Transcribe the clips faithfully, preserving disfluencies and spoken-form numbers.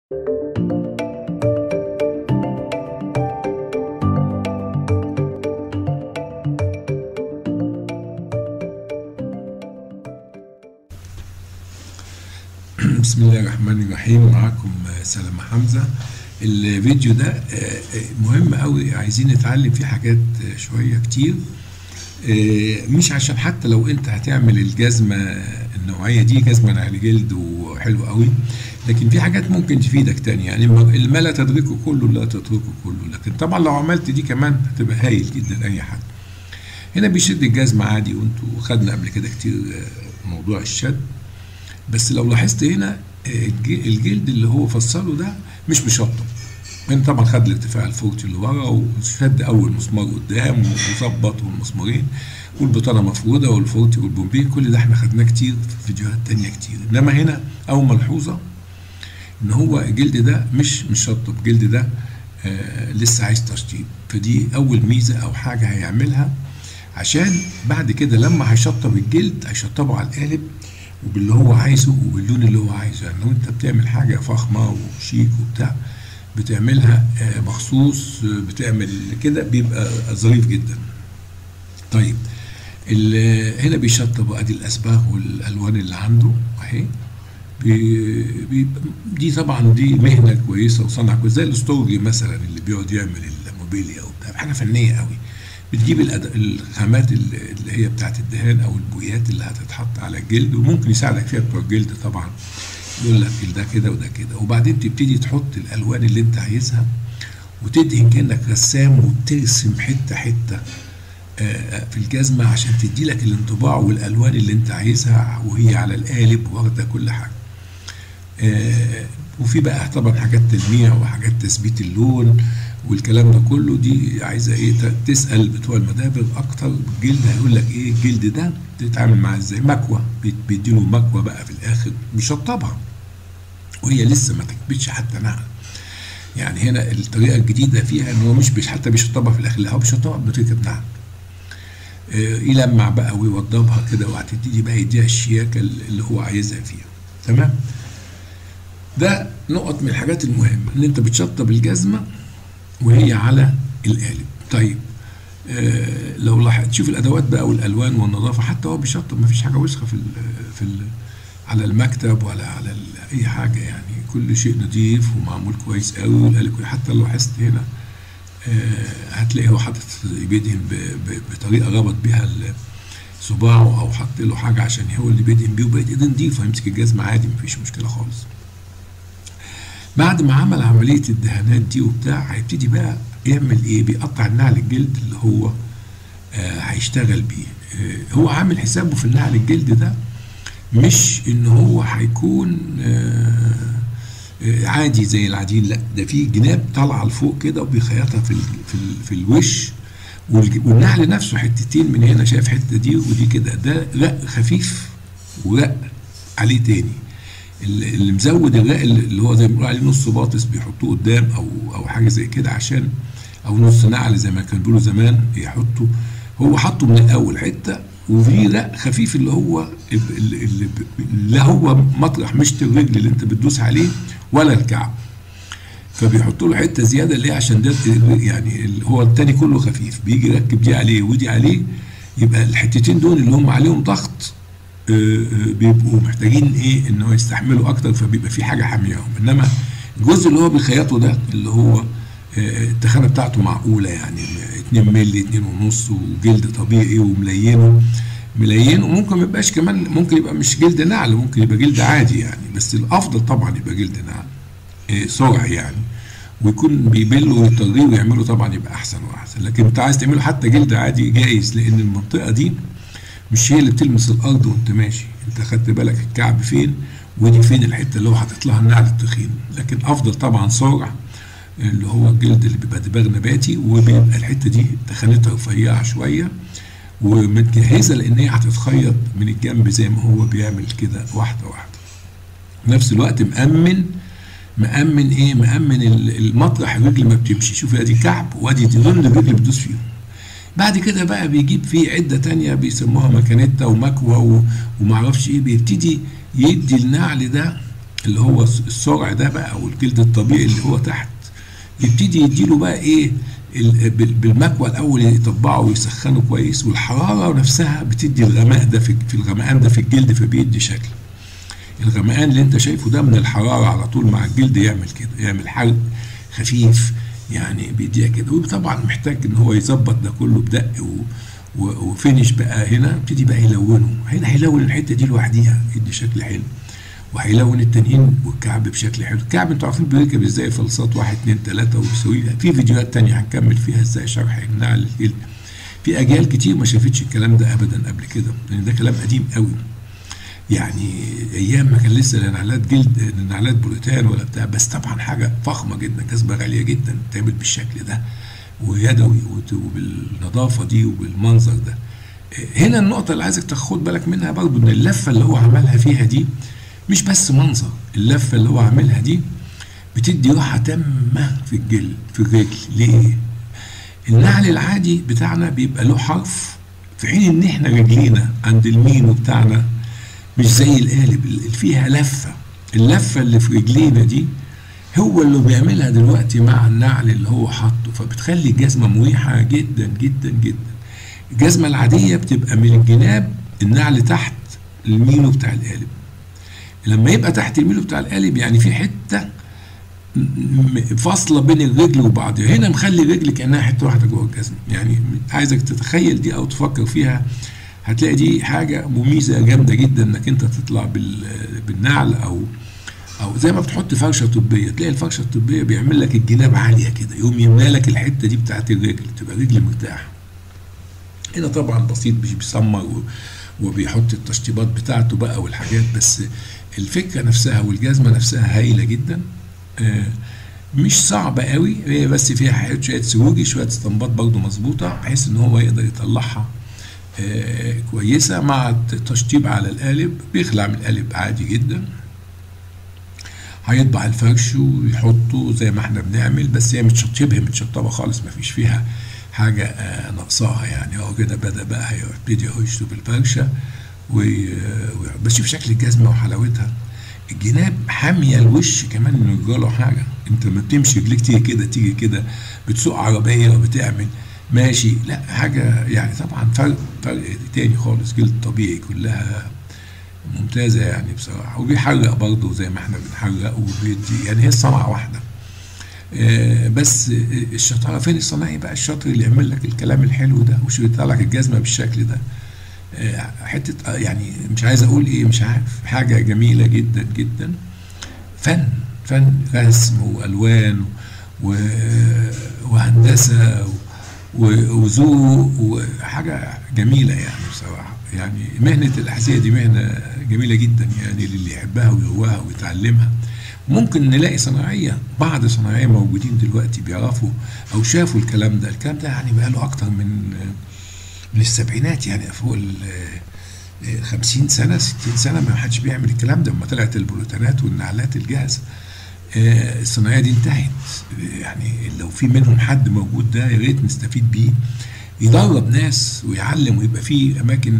بسم الله الرحمن الرحيم. معاكم سلامة حمزة. الفيديو ده مهم قوي، عايزين نتعلم فيه حاجات شوية كتير، مش عشان حتى لو انت هتعمل الجزمة النوعية دي جزمة نعل جلد وحلو قوي، لكن في حاجات ممكن تفيدك تاني. يعني ما لا تدركه كله لا تتركه كله، لكن طبعا لو عملت دي كمان هتبقى هايل جدا اي حد. هنا بيشد الجزمة عادي، وانتوا خدنا قبل كده كتير موضوع الشد، بس لو لاحظت هنا الجلد اللي هو فصله ده مش مشطب. هنا طبعا خد الارتفاع الفورتي اللي ورا وشد اول مسمار قدام وظبط المسمارين والبطانه مفروده والفورتي والبومبين، كل ده احنا خدناه كتير في فيديوهات تانية كتير. انما هنا اول ملحوظه ان هو الجلد ده مش مشطب، الجلد ده آه لسه عايز تشطيب، فدي اول ميزه او حاجه هيعملها، عشان بعد كده لما هيشطب الجلد هيشطبه على القالب وباللي هو عايزه وباللون اللي هو عايزه. يعني لو انت بتعمل حاجه فخمه وشيك وبتاع بتعملها مخصوص، بتعمل كده بيبقى ظريف جدا. طيب هنا بيشطب ادي الاسباغ والالوان اللي عنده اهي. دي طبعا دي مهنه كويسه وصنعه كويسه، زي الاستورجي مثلا اللي بيقعد يعمل الموبيليا وبتاع، حاجه فنيه قوي. بتجيب الخامات اللي هي بتاعت الدهان او البويات اللي هتتحط على الجلد، وممكن يساعدك فيها بتوع الجلد طبعا، يقول لك ده كده وده كده، وبعدين تبتدي تحط الالوان اللي انت عايزها وتدهن كانك رسام وبترسم حته حته في الجزمه عشان تدي لك الانطباع والالوان اللي انت عايزها وهي على القالب واخده كل حاجه. وفي بقى طبعا حاجات تلميع وحاجات تثبيت اللون والكلام ده كله، دي عايزه ايه؟ تسال بتوع المدابر اكتر. الجلد هيقول لك ايه الجلد ده تتعامل معاه ازاي. مكوى، بيديله مكوى بقى في الاخر بيشطبها وهي لسه ما تكبتش حتى نعل. يعني هنا الطريقه الجديده فيها ان هو مش بيش حتى بيشطبها في الاخر، لا هو بيشطبها بطريقه نعل. آه يلمع بقى ويوضبها كده، وهتبتدي بقى يديها الشياكه اللي هو عايزها فيها. تمام؟ ده نقط من الحاجات المهمه، ان انت بتشطب الجزمه وهي على القالب. طيب آه لو لاحظت تشوف الادوات بقى والالوان والنظافه، حتى هو بيشطب مفيش حاجه وسخه في ال في ال على المكتب ولا على اي حاجه، يعني كل شيء نظيف ومعمول كويس قوي والقالب. حتى لو لاحظت هنا آه هتلاقي هو حاطط بيدهن بطريقه ربط بيها صباعه او حط له حاجه عشان هو اللي بيدهن بيه، وبقت ايديه نظيفه يمسك الجزمه عادي مفيش مشكله خالص. بعد ما عمل عملية الدهانات دي وبتاع هيبتدي بقى يعمل ايه؟ بيقطع النعل الجلد اللي هو آه هيشتغل بيه. آه هو عامل حسابه في النعل الجلد ده مش ان هو هيكون آه آه عادي زي العاديين، لا ده في جناب طالعه لفوق كده وبيخيطها في ال في, ال في الوش، والنعل نفسه حتتين من هنا، شايف حته دي ودي كده، ده رق خفيف ورق عليه تاني. اللي مزود الرق اللي هو زي ما بيقولوا عليه نص باطس بيحطوه قدام او او حاجه زي كده، عشان او نص نعل زي ما كانوا بيقولوا زمان يحطوا، هو حطه من الاول حته وفي رق خفيف اللي هو اللي لا هو مطرح مشط الرجل اللي انت بتدوس عليه ولا الكعب، فبيحطوا له حته زياده اللي هي عشان ده يعني اللي هو التاني كله خفيف، بيجي يركب دي عليه ودي عليه، يبقى الحتتين دول اللي هم عليهم ضغط بيبقوا محتاجين ايه؟ ان هو يستحملوا اكتر، فبيبقى في حاجه حامياهم. انما الجزء اللي هو بيخيطه ده اللي هو التخانه بتاعته معقوله، يعني اتنين مللي اتنين ونص وجلد طبيعي وملينه ملينه، وممكن ما يبقاش كمان، ممكن يبقى مش جلد نعل، ممكن يبقى جلد عادي يعني، بس الافضل طبعا يبقى جلد نعل صرع يعني، ويكون بيبلوا ويطريه ويعملوا طبعا يبقى احسن واحسن. لكن انت عايز تعمله حتى جلد عادي جايز، لان المنطقه دي مش هي اللي بتلمس الارض وانت ماشي، انت خدت بالك الكعب فين ودي فين الحته اللي هو حاطط لها النعل التخين. لكن افضل طبعا صرع اللي هو الجلد اللي بيبقى دباغ نباتي، وبيبقى الحته دي تخانتها رفيعه شويه ومتجهزه لان هي هتتخيط من الجنب زي ما هو بيعمل كده واحده واحده. في نفس الوقت مأمن مأمن ايه؟ مأمن المطرح الرجل ما بتمشي. شوف ادي كعب وادي ظل الرجل بتدوس فيهم. بعد كده بقى بيجيب فيه عده تانية بيسموها مكانيتا ومكوى ومعرفش ايه، بيبتدي يدي النعل ده اللي هو السرع ده بقى او الجلد الطبيعي اللي هو تحت، يبتدي يديله بقى ايه بالمكوى الاول، يطبعه ويسخنه كويس، والحراره نفسها بتدي الغماء ده في في الغمقان ده في الجلد، فبيدي شكل. الغمقان اللي انت شايفه ده من الحراره على طول مع الجلد يعمل كده، يعمل حرق خفيف يعني بيديها كده. وطبعا محتاج ان هو يظبط ده كله بدق و وفينش بقى. هنا ابتدي بقى يلونه، هنا هيلون الحته دي لوحديها يدي شكل حلو، وهيلون التانيين والكعب بشكل حلو. الكعب انتوا عارفين بيركب ازاي، فلصات واحد اتنين تلاته ويسوي. في فيديوهات تانيه هنكمل فيها ازاي شرح النعل الجلد. في اجيال كتير ما شافتش الكلام ده ابدا قبل كده، لان ده كلام قديم قوي. يعني ايام ما كان لسه لا نعلات جلد، نعلات بوليتان ولا بتاع، بس طبعا حاجه فخمه جدا، جذبه غاليه جدا تعمل بالشكل ده ويدوي وبالنظافه دي وبالمنظر ده. هنا النقطه اللي عايزك تاخد بالك منها برضو، ان اللفه اللي هو عملها فيها دي مش بس منظر، اللفه اللي هو عاملها دي بتدي راحه تامه في الجلد في الرجل. ليه؟ النعل العادي بتاعنا بيبقى له حرف، في حين ان احنا رجلينا عند المينو بتاعنا مش زي القالب اللي فيها لفه. اللفه اللي في رجلينا دي هو اللي بيعملها دلوقتي مع النعل اللي هو حاطه، فبتخلي الجزمه مريحه جدا جدا جدا. الجزمه العاديه بتبقى من الجناب النعل تحت المينو بتاع القالب، لما يبقى تحت الميلو بتاع القالب يعني في حته فاصله بين الرجل وبعضها، هنا مخلي الرجل كانها حته واحده جوه الجزمه. يعني عايزك تتخيل دي او تفكر فيها، هتلاقي دي حاجه مميزه جامده جدا انك انت تطلع بالنعل، او او زي ما بتحط فرشه طبيه، تلاقي الفرشه الطبيه بيعمل لك الجناب عاليه كده، يقوم يملى لك الحته دي بتاعت الرجل، تبقى رجل مرتاحه. هنا طبعا بسيط، مش بيسمر وبيحط التشطيبات بتاعته بقى والحاجات، بس الفكره نفسها والجزمه نفسها هايله جدا. آه مش صعبه قوي، هي بس فيها شويه سروجي، شويه اسطمبات برضو مظبوطه، بحيث ان هو يقدر يطلعها آه كويسه مع التشطيب على القالب. بيخلع من القالب عادي جدا، هيطبع الفرش ويحطه زي ما احنا بنعمل، بس هي مش شبه متشطبه خالص، ما فيش فيها حاجه آه ناقصاها يعني. هو كده بدا بقى هيبتدي يشطب الفرشه بس شوف شكل الجزمه وحلاوتها. الجناب حاميه الوش كمان من الرجاله حاجه، انت لما بتمشي رجليك تيجي كده تيجي كده، بتسوق عربيه وبتعمل ماشي، لا حاجه يعني طبعا فرق فرق تاني خالص. جلد طبيعي كلها ممتازه يعني بصراحه، وبيحرق برضه زي ما احنا بنحرق وبيدي، يعني هي الصنعه واحده. آه بس الشطاره فين الصناعي بقى، الشاطر اللي يعمل لك الكلام الحلو ده وش بيطلع لك الجزمه بالشكل ده. حته يعني مش عايز اقول ايه، مش عارف، حاجه جميله جدا جدا. فن فن رسم والوان وهندسه وذوق وحاجه جميله يعني بصراحه. يعني مهنه الاحذيه دي مهنه جميله جدا يعني، للي يحبها ويهواها ويتعلمها. ممكن نلاقي صناعيه، بعض صناعيه موجودين دلوقتي بيعرفوا او شافوا الكلام ده. الكلام ده يعني بقى له اكتر من من السبعينات، يعني فوق ال خمسين سنه ستين سنه ما حدش بيعمل الكلام ده. لما طلعت البوليتانات والنعلات الجاهزه الصناعيه دي انتهت. يعني لو في منهم حد موجود ده يا ريت نستفيد بيه، يدرب ناس ويعلم، ويبقى في اماكن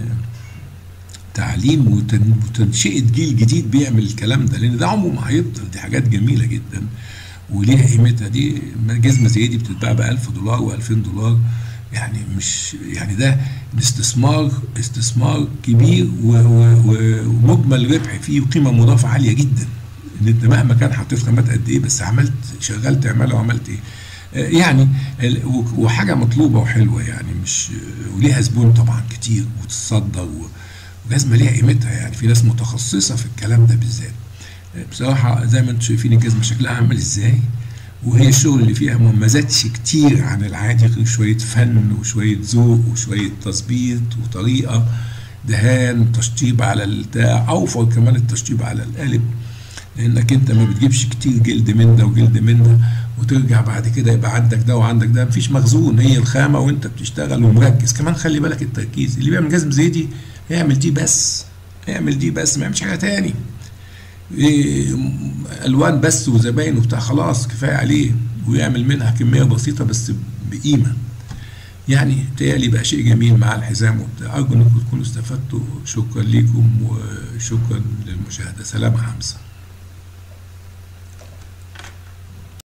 تعليم وتنشئه جيل جديد بيعمل الكلام ده، لان ده عمره ما هيبطل. دي حاجات جميله جدا وليها قيمتها. دي جزمه زي دي بتتباع ب ألف دولار وألفين دولار، يعني مش يعني ده استثمار استثمار كبير ومجمل ربح فيه وقيمه مضافه عاليه جدا. ان انت مهما كان حطيت خامات قد ايه، بس عملت شغلت عماله وعملت ايه يعني، وحاجه مطلوبه وحلوه يعني، مش وليها زبون طبعا كتير وتتصدر، وجزمه ليها قيمتها يعني. في ناس متخصصه في الكلام ده بالذات. بصراحه زي ما انتم شايفين الجزمه شكلها عامل ازاي، وهي الشغل اللي فيها ما زادش كتير عن العادي، غير شويه فن وشويه ذوق وشويه تظبيط وطريقه دهان تشطيب على البتاع. اوفر كمان التشطيب على القالب، لانك انت ما بتجيبش كتير جلد من ده وجلد من ده وترجع بعد كده يبقى عندك ده وعندك ده، مفيش مخزون. هي الخامه وانت بتشتغل ومركز. كمان خلي بالك التركيز، اللي بيعمل جزم زي دي يعمل دي بس، يعمل دي بس، ما يعملش حاجه تاني. إيه الوان بس وزباين وبتاع، خلاص كفايه عليه، ويعمل منها كميه بسيطه بس بقيمه. يعني تهيألي بقى شيء جميل مع الحزام وبتاع. ارجو انكم تكونوا استفدتوا. شكرا لكم وشكرا للمشاهده. سلام يا حمزه.